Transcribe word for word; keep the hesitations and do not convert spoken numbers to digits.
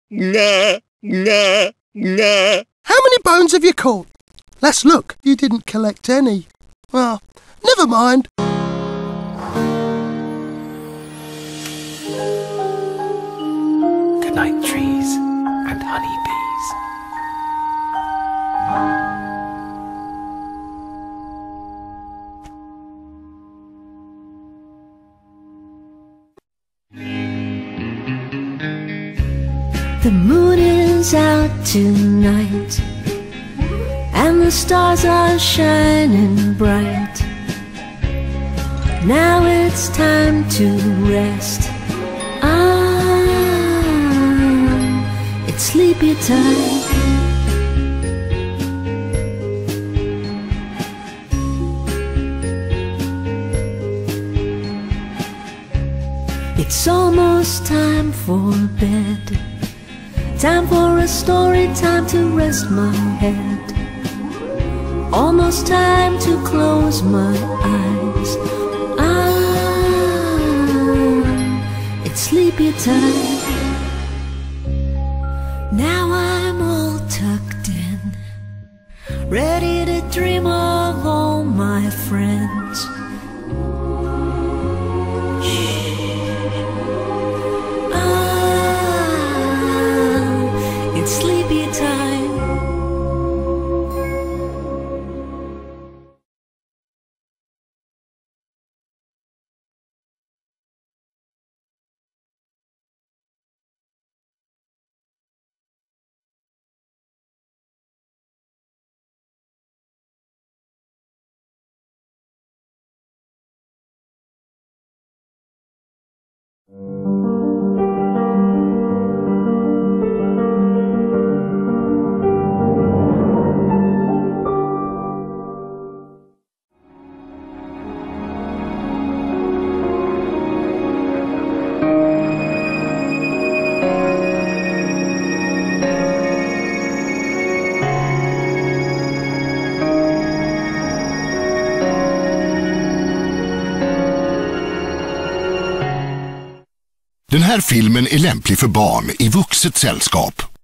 nah, nah, nah. How many bones have you caught? Let's look. You didn't collect any. Well, never mind. Good night, trees and honeybees. The moon is out tonight, and the stars are shining bright. Now it's time to rest. Ah, it's sleepy time. It's almost time for bed. Time for a story, time to rest my head. Almost time to close my eyes. Ah, it's sleepy time. Now I'm all tucked in, ready to dream of all my friends. Sleepy time. Den här filmen är lämplig för barn i vuxet sällskap.